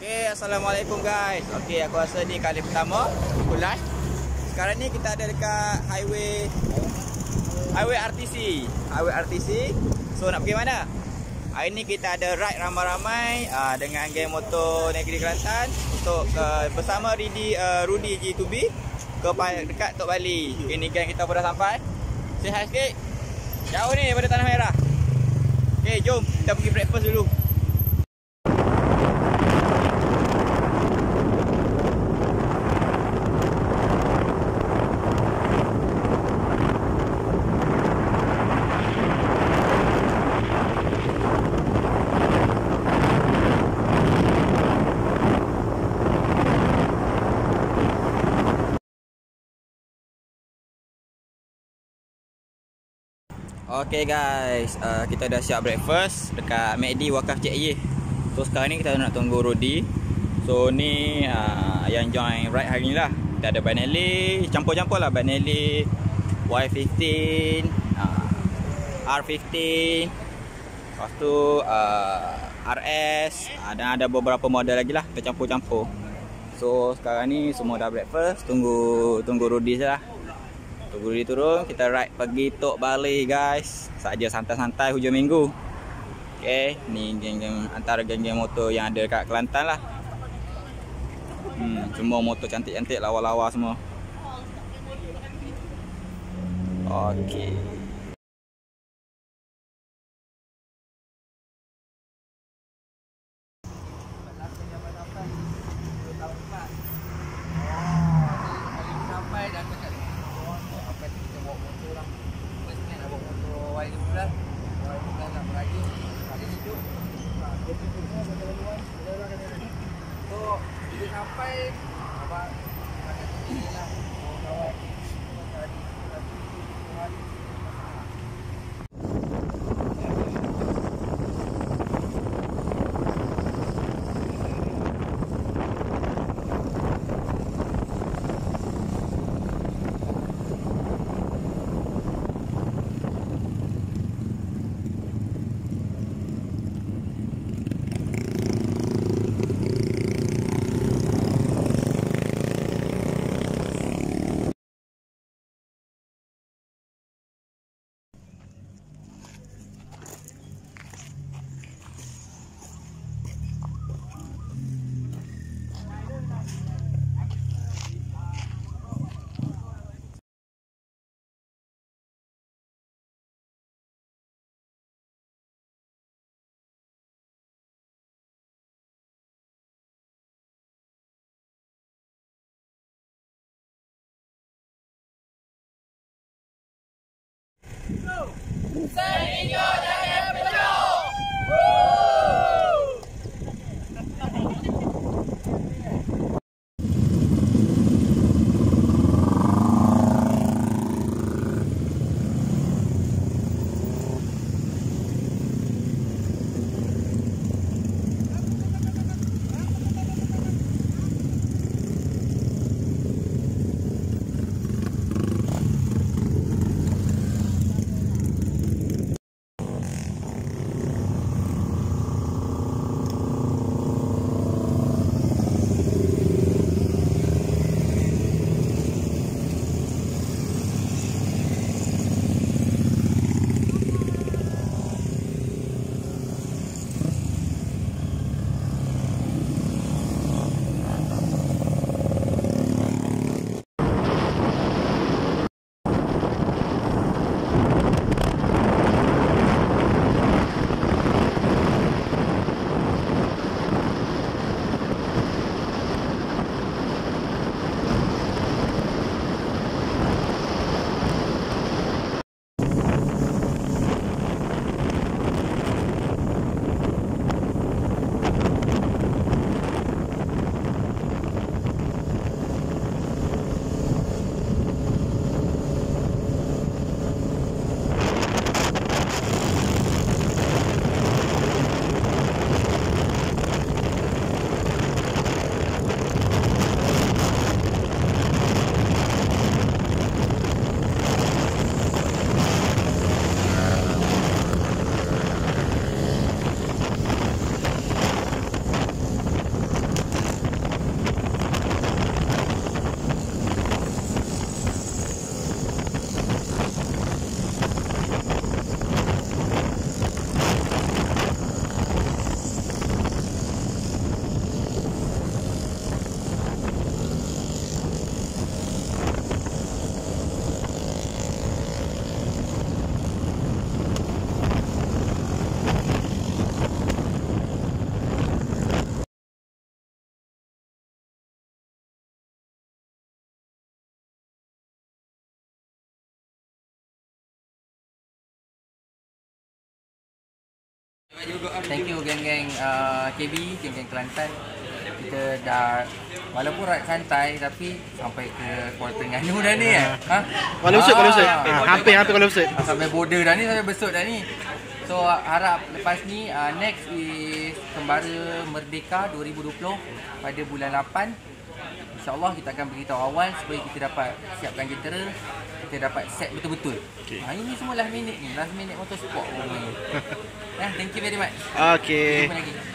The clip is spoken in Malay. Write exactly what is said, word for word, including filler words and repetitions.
Okay, Assalamualaikum guys. Okay, aku rasa ni kali pertama bulan. Sekarang ni kita ada dekat highway Highway R T C Highway R T C. So nak pergi mana? Hari ni kita ada ride ramai-ramai uh, dengan geng motor Negeri Kelantan untuk uh, bersama Rudy, uh, Rudy G two B ke dekat Tok Bali. Okay, ni geng kita pun dah sampai. Say hi sikit. Jauh ni daripada Tanah Merah. Okay, jom kita pergi breakfast dulu. Okay guys, uh, kita dah siap breakfast dekat McD Wakaf Cik Ye. So sekarang ni kita nak tunggu Rudy. So ni uh, yang join ride hari ni lah. Kita ada Benelli, campur-campur lah Benelli, Y fifteen, uh, R fifteen, lepas tu uh, R S, uh, dan ada beberapa model lagi lah. Kita campur-campur. So sekarang ni semua dah breakfast. Tunggu tunggu Rudy je lah. Tunggu dia turun, kita ride pergi Tok Bali guys. Saja santai-santai hujung minggu. Okay, ni geng-geng antara geng-geng motor yang ada dekat Kelantan lah. Hmm, semua motor cantik-cantik, lawa-lawa semua. Okay. So, bila sampai abang akan pergi lah kawan tadi hari Seninyo jangan Thank you geng-geng uh, K B, geng-geng Kelantan. Kita dah walaupun ride santai tapi sampai ke Kuala Terengganu dah ni eh. Ha? Kuala Besut, Kuala Besut. Ha, hampir-hampir Kuala Besut. Sampai border dah ni, sampai Besut dah ni. So harap lepas ni uh, next is Kembara Merdeka dua ribu dua puluh pada bulan lapan. InsyaAllah kita akan beritahu awal supaya kita dapat siapkan jentera, kita dapat set betul-betul. Okay. Ha, ini semua last minute ni, last minute motorsport. Ya, thank you very much. Okay. Jumpa lagi.